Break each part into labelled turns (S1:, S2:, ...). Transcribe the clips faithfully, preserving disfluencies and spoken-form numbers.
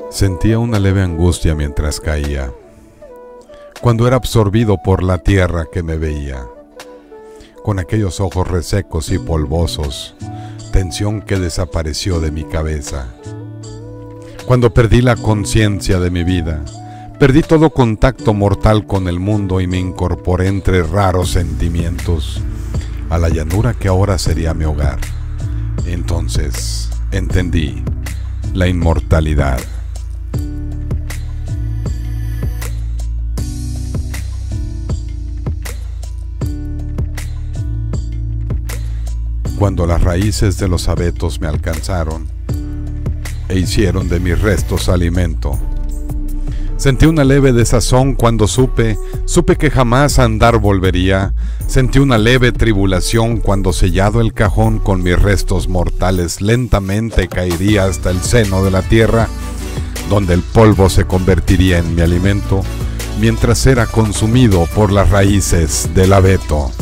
S1: Sentía una leve angustia mientras caía, cuando era absorbido por la tierra que me veía, con aquellos ojos resecos y polvosos, tensión que desapareció de mi cabeza. Cuando perdí la conciencia de mi vida, perdí todo contacto mortal con el mundo y me incorporé entre raros sentimientos a la llanura que ahora sería mi hogar. Entonces entendí la inmortalidad. Cuando las raíces de los abetos me alcanzaron e hicieron de mis restos alimento, sentí una leve desazón cuando supe, supe que jamás a andar volvería. Sentí una leve tribulación cuando sellado el cajón con mis restos mortales lentamente caería hasta el seno de la tierra, donde el polvo se convertiría en mi alimento, mientras era consumido por las raíces del abeto.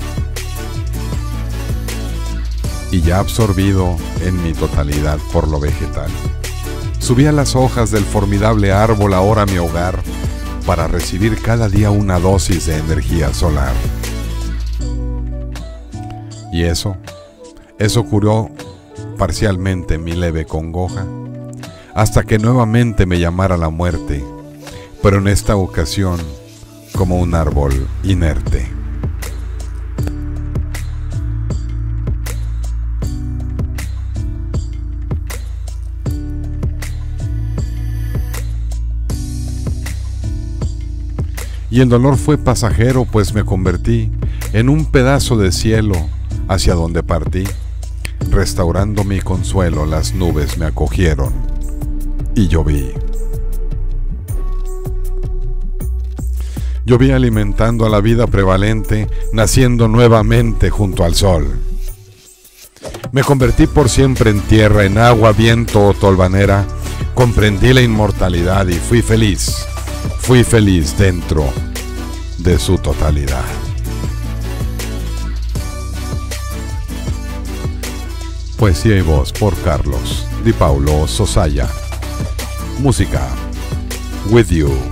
S1: Y ya absorbido en mi totalidad por lo vegetal, subí a las hojas del formidable árbol, ahora mi hogar, para recibir cada día una dosis de energía solar. Y eso, eso curó parcialmente mi leve congoja, hasta que nuevamente me llamara la muerte, pero en esta ocasión como un árbol inerte. Y el dolor fue pasajero, pues me convertí en un pedazo de cielo hacia donde partí. Restaurando mi consuelo, las nubes me acogieron y lloví. Lloví alimentando a la vida prevalente, naciendo nuevamente junto al sol. Me convertí por siempre en tierra, en agua, viento o tolvanera. Comprendí la inmortalidad y fui feliz. Fui feliz dentro de su totalidad. Poesía y voz por Carlos Di Paulo Sosaya. Música With You.